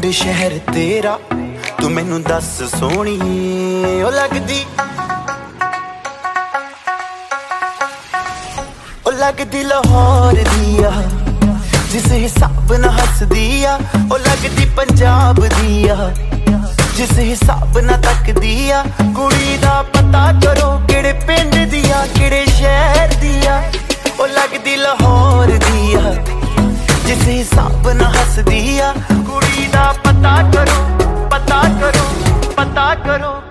शहर तेरा तू मैनू दस सोहणी ओ लगदी लाहौर दिया जिस हिसाब न हसदी आ ओ लगदी पंजाब दिया जिस हिसाब न तकदी आ कुड़ी दा पता करो किहड़े पिंड दिया किहड़े शहर दिया ओ लगदी लाहौर दिया जिस हिसाब न हसदी आ कुड़ी दा पता करो पता करो पता करो।